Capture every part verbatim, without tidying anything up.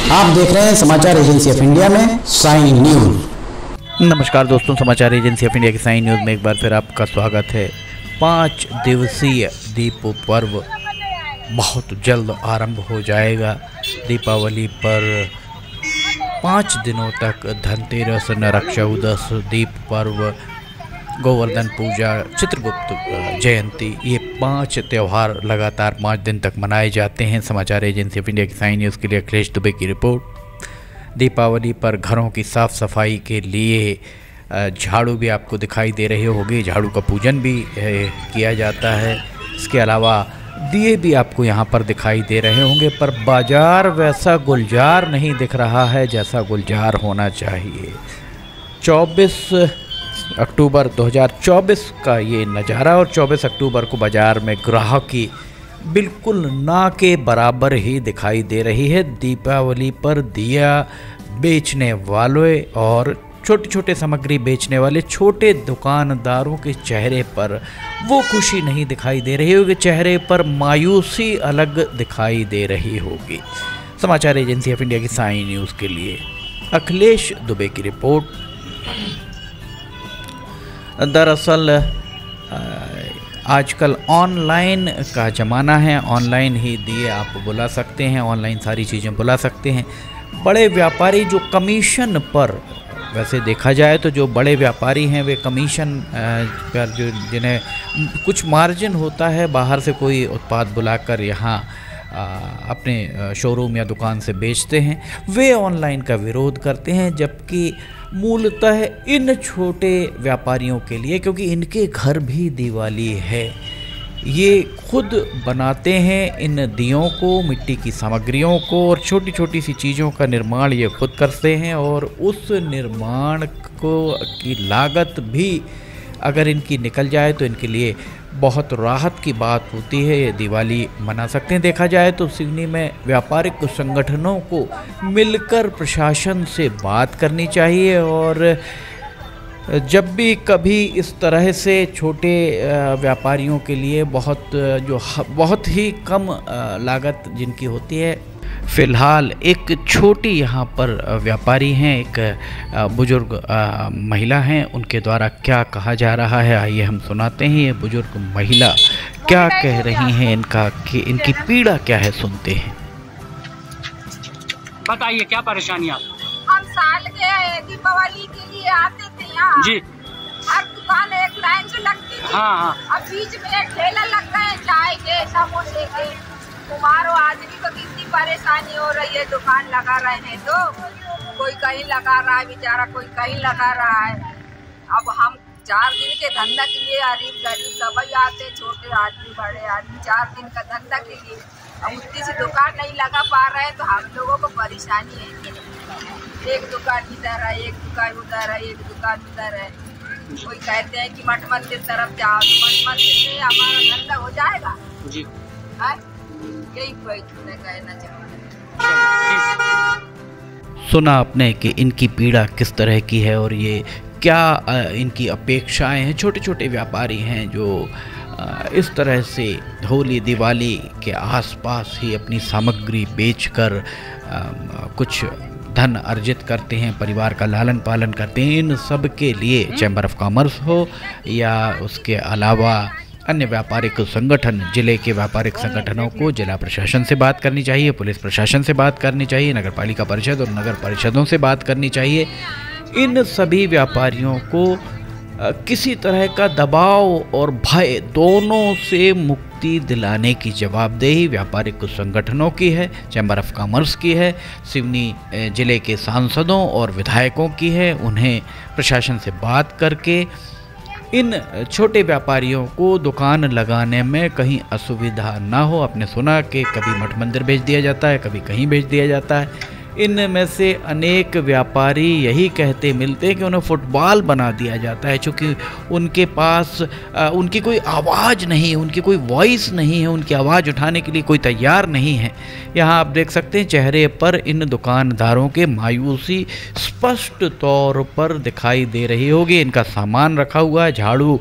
आप देख रहे हैं समाचार एजेंसी ऑफ इंडिया में साइन न्यूज। नमस्कार दोस्तों, समाचार एजेंसी ऑफ इंडिया की साइन न्यूज़ में एक बार फिर आपका स्वागत है। पाँच दिवसीय दीप पर्व बहुत जल्द आरंभ हो जाएगा। दीपावली पर पाँच दिनों तक धनतेरस, नरक चौदस, दीप पर्व, गोवर्धन पूजा, चित्रगुप्त जयंती, ये पांच त्यौहार लगातार पाँच दिन तक मनाए जाते हैं। समाचार एजेंसी ऑफ इंडिया की साइन न्यूज़ के लिए अखिलेश दुबे की रिपोर्ट। दीपावली पर घरों की साफ़ सफाई के लिए झाड़ू भी आपको दिखाई दे रहे होंगे, झाड़ू का पूजन भी किया जाता है। इसके अलावा दिए भी आपको यहाँ पर दिखाई दे रहे होंगे, पर बाज़ार वैसा गुलजार नहीं दिख रहा है जैसा गुलजार होना चाहिए। चौबीस अक्टूबर दो हज़ार चौबीस का ये नज़ारा, और चौबीस अक्टूबर को बाज़ार में ग्राहकी बिल्कुल ना के बराबर ही दिखाई दे रही है। दीपावली पर दिया बेचने वालों और छोटे छोटे सामग्री बेचने वाले छोटे दुकानदारों के चेहरे पर वो खुशी नहीं दिखाई दे रही होगी, चेहरे पर मायूसी अलग दिखाई दे रही होगी। समाचार एजेंसी ऑफ इंडिया की साइन न्यूज़ के लिए अखिलेश दुबे की रिपोर्ट। दरअसल आजकल ऑनलाइन का ज़माना है, ऑनलाइन ही दिए आप बुला सकते हैं, ऑनलाइन सारी चीज़ें बुला सकते हैं। बड़े व्यापारी जो कमीशन पर, वैसे देखा जाए तो जो बड़े व्यापारी हैं वे कमीशन पर, जो जिन्हें कुछ मार्जिन होता है, बाहर से कोई उत्पाद बुलाकर यहाँ अपने शोरूम या दुकान से बेचते हैं, वे ऑनलाइन का विरोध करते हैं। जबकि मूलतः इन छोटे व्यापारियों के लिए, क्योंकि इनके घर भी दिवाली है, ये खुद बनाते हैं इन दियों को, मिट्टी की सामग्रियों को, और छोटी छोटी सी चीज़ों का निर्माण ये खुद करते हैं, और उस निर्माण को की लागत भी अगर इनकी निकल जाए तो इनके लिए बहुत राहत की बात होती है, ये दिवाली मना सकते हैं। देखा जाए तो सिवनी में व्यापारिक संगठनों को मिलकर प्रशासन से बात करनी चाहिए, और जब भी कभी इस तरह से छोटे व्यापारियों के लिए बहुत जो बहुत ही कम लागत जिनकी होती है, फ़िलहाल एक छोटी यहाँ पर व्यापारी हैं, एक बुजुर्ग महिला हैं, उनके द्वारा क्या कहा जा रहा है आइए हम सुनाते हैं। ये बुजुर्ग महिला क्या कह रही हैं, इनका कि इनकी पीड़ा क्या है, सुनते हैं। बताइए क्या परेशानी आप? हम साल के दीपावली के लिए आते थे यहाँ जी। हर दुकान एक लाइन से लगती थी। हाँ हाँ। अब बीच में एक ठेला लग रहा है चाय के, समोसे के। कुमार आदमी को कितनी परेशानी हो रही है, दुकान लगा रहे हैं तो कोई कहीं लगा रहा है बेचारा, कोई कहीं लगा रहा है। अब हम चार दिन के धंधा के लिए गरीब गरीब सभी आते, छोटे आदमी बड़े आदमी, चार दिन का धंधा के लिए अब उतनी सी दुकान नहीं लगा पा रहे हैं, तो हम लोगों को परेशानी है। एक दुकान इधर है, एक दुकान उधर है, एक दुकान उधर है। कोई कहते हैं कि मठ मंदिर तरफ जाओ, तो मठ मंदिर से हमारा धंधा हो जाएगा जी। है यही कोई कहना चाहता है। सुना आपने कि इनकी पीड़ा किस तरह की है, और ये क्या इनकी अपेक्षाएं हैं। छोटे छोटे व्यापारी हैं जो इस तरह से होली दिवाली के आसपास ही अपनी सामग्री बेचकर कुछ धन अर्जित करते हैं, परिवार का लालन पालन करते हैं। इन सब के लिए चैम्बर ऑफ कॉमर्स हो या उसके अलावा अन्य व्यापारिक संगठन, जिले के व्यापारिक संगठनों को जिला प्रशासन से बात करनी चाहिए, पुलिस प्रशासन से बात करनी चाहिए, नगर पालिका परिषद और नगर परिषदों से बात करनी चाहिए। इन सभी व्यापारियों को किसी तरह का दबाव और भय दोनों से मुक्ति दिलाने की जवाबदेही व्यापारिक संगठनों की है, चैम्बर ऑफ कॉमर्स की है, सिवनी जिले के सांसदों और विधायकों की है। उन्हें प्रशासन से बात करके इन छोटे व्यापारियों को दुकान लगाने में कहीं असुविधा ना हो। आपने सुना कि कभी मठ मंदिर भेज दिया जाता है, कभी कहीं भेज दिया जाता है। इनमें से अनेक व्यापारी यही कहते मिलते हैं कि उन्हें फुटबॉल बना दिया जाता है, क्योंकि उनके पास आ, उनकी कोई आवाज़ नहीं है, उनकी कोई वॉइस नहीं है, उनकी आवाज़ उठाने के लिए कोई तैयार नहीं है। यहाँ आप देख सकते हैं चेहरे पर इन दुकानदारों के मायूसी स्पष्ट तौर पर दिखाई दे रही होगी। इनका सामान रखा हुआ है, झाड़ू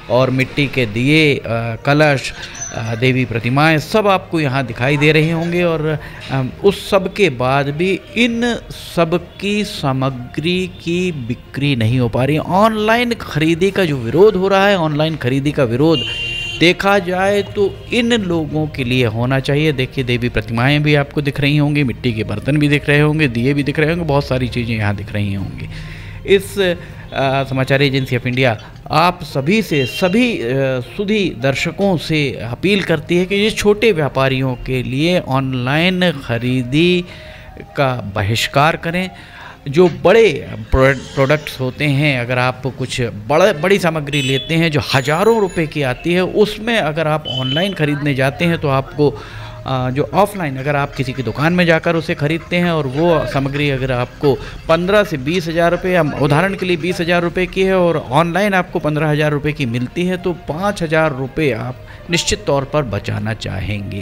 और मिट्टी के दिए, कलश, देवी प्रतिमाएं सब आपको यहाँ दिखाई दे रहे होंगे। और उस सब के बाद भी इन सब की सामग्री की बिक्री नहीं हो पा रही। ऑनलाइन खरीदी का जो विरोध हो रहा है, ऑनलाइन खरीदी का विरोध देखा जाए तो इन लोगों के लिए होना चाहिए। देखिए, देवी प्रतिमाएं भी आपको दिख रही होंगी, मिट्टी के बर्तन भी दिख रहे होंगे, दिए भी दिख रहे होंगे, बहुत सारी चीज़ें यहाँ दिख रही होंगी। इस आ, समाचार एजेंसी ऑफ इंडिया आप सभी से, सभी सुधी दर्शकों से अपील करती है कि ये छोटे व्यापारियों के लिए ऑनलाइन खरीदी का बहिष्कार करें। जो बड़े प्रोडक्ट्स होते हैं, अगर आप कुछ बड़ा बड़ी सामग्री लेते हैं जो हज़ारों रुपए की आती है, उसमें अगर आप ऑनलाइन ख़रीदने जाते हैं तो आपको जो ऑफ़लाइन अगर आप किसी की दुकान में जाकर उसे ख़रीदते हैं और वो सामग्री अगर आपको पंद्रह से बीस हज़ार रुपये, या उदाहरण के लिए बीस हज़ार रुपये की है और ऑनलाइन आपको पंद्रह हज़ार रुपये की मिलती है, तो पाँच हज़ार रुपये आप निश्चित तौर पर बचाना चाहेंगे।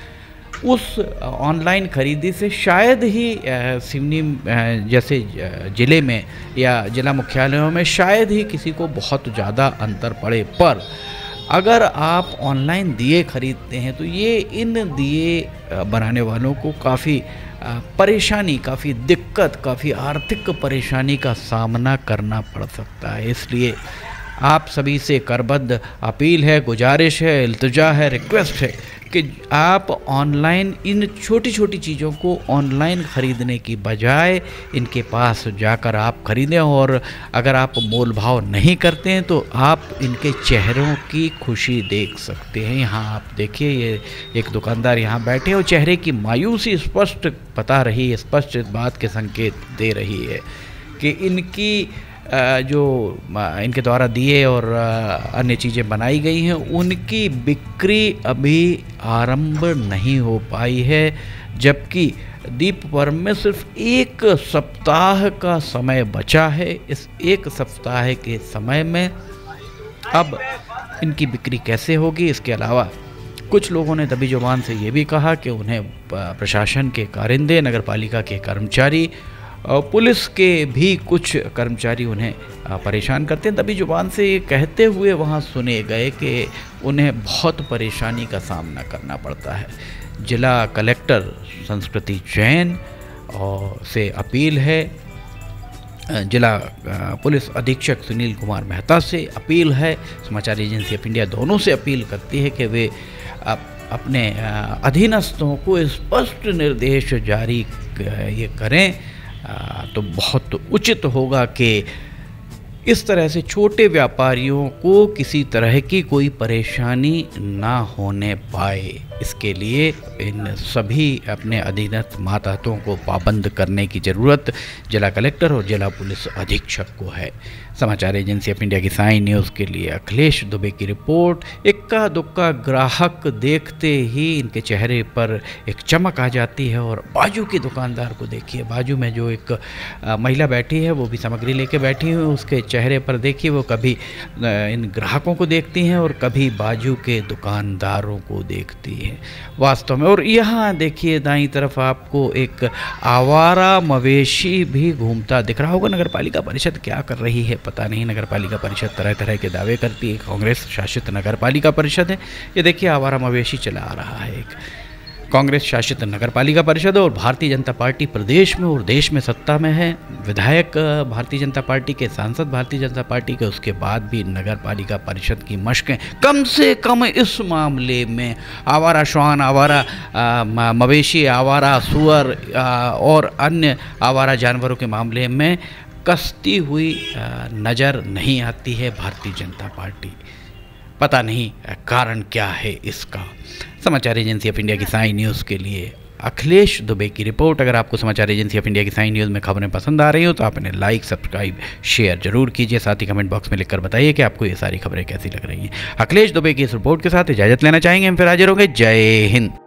उस ऑनलाइन ख़रीदी से शायद ही सिवनी जैसे ज़िले में या ज़िला मुख्यालयों में शायद ही किसी को बहुत ज़्यादा अंतर पड़े, पर अगर आप ऑनलाइन दिए ख़रीदते हैं तो ये इन दिए बनाने वालों को काफ़ी परेशानी, काफ़ी दिक्कत, काफ़ी आर्थिक परेशानी का सामना करना पड़ सकता है। इसलिए आप सभी से करबद्ध अपील है, गुजारिश है, इल्तिजा है, रिक्वेस्ट है कि आप ऑनलाइन इन छोटी छोटी चीज़ों को ऑनलाइन ख़रीदने की बजाय इनके पास जाकर आप ख़रीदें। और अगर आप मोल भाव नहीं करते हैं तो आप इनके चेहरों की खुशी देख सकते हैं। यहाँ आप देखिए, ये एक दुकानदार यहाँ बैठे और चेहरे की मायूसी स्पष्ट बता रही है, स्पष्ट इस बात के संकेत दे रही है कि इनकी जो इनके द्वारा दिए और अन्य चीज़ें बनाई गई हैं उनकी बिक्री अभी आरंभ नहीं हो पाई है, जबकि दीप पर्व में सिर्फ एक सप्ताह का समय बचा है। इस एक सप्ताह के समय में अब इनकी बिक्री कैसे होगी? इसके अलावा कुछ लोगों ने दबी जुबान से ये भी कहा कि उन्हें प्रशासन के कारिंदे, नगर पालिका के कर्मचारी, पुलिस के भी कुछ कर्मचारी उन्हें परेशान करते हैं। दबी जुबान से ये कहते हुए वहाँ सुने गए कि उन्हें बहुत परेशानी का सामना करना पड़ता है। जिला कलेक्टर संस्कृति जैन और से अपील है, जिला पुलिस अधीक्षक सुनील कुमार मेहता से अपील है, समाचार एजेंसी ऑफ इंडिया दोनों से अपील करती है कि वे अपने अधीनस्थों को स्पष्ट निर्देश जारी ये करें तो बहुत उचित होगा कि इस तरह से छोटे व्यापारियों को किसी तरह की कोई परेशानी ना होने पाए। इसके लिए इन सभी अपने अधीनस्थ मातहतों को पाबंद करने की ज़रूरत जिला कलेक्टर और जिला पुलिस अधीक्षक को है। समाचार एजेंसी ऑफ इंडिया की साइन न्यूज़ के लिए अखिलेश दुबे की रिपोर्ट। इक्का दुक्का ग्राहक देखते ही इनके चेहरे पर एक चमक आ जाती है। और बाजू की दुकानदार को देखिए, बाजू में जो एक महिला बैठी है वो भी सामग्री लेके बैठी हुई, उसके चेहरे पर देखिए वो कभी इन ग्राहकों को देखती हैं और कभी बाजू के दुकानदारों को देखती है वास्तव में। और यहाँ देखिए दाईं तरफ आपको एक आवारा मवेशी भी घूमता दिख रहा होगा। नगर पालिका परिषद क्या कर रही है पता नहीं। नगर पालिका परिषद तरह तरह के दावे करती है, कांग्रेस शासित नगर पालिका परिषद है। ये देखिए आवारा मवेशी चला आ रहा है एक कांग्रेस शासित नगर पालिका परिषद और भारतीय जनता पार्टी प्रदेश में और देश में सत्ता में है। विधायक भारतीय जनता पार्टी के, सांसद भारतीय जनता पार्टी के, उसके बाद भी नगर पालिका परिषद की मशकें कम से कम इस मामले में आवारा श्वान, आवारा मवेशी, आवारा सुअर और अन्य आवारा जानवरों के मामले में कसती हुई नज़र नहीं आती है भारतीय जनता पार्टी। पता नहीं कारण क्या है इसका। समाचार एजेंसी ऑफ इंडिया की साइन न्यूज़ के लिए अखिलेश दुबे की रिपोर्ट। अगर आपको समाचार एजेंसी ऑफ इंडिया की साइन न्यूज़ में खबरें पसंद आ रही हो तो आप इन्हें लाइक, सब्सक्राइब, शेयर जरूर कीजिए। साथ ही कमेंट बॉक्स में लिखकर बताइए कि आपको ये सारी खबरें कैसी लग रही हैं। अखिलेश दुबे की इस रिपोर्ट के साथ इजाज़त लेना चाहेंगे, हम फिर हाजिर होंगे। जय हिंद।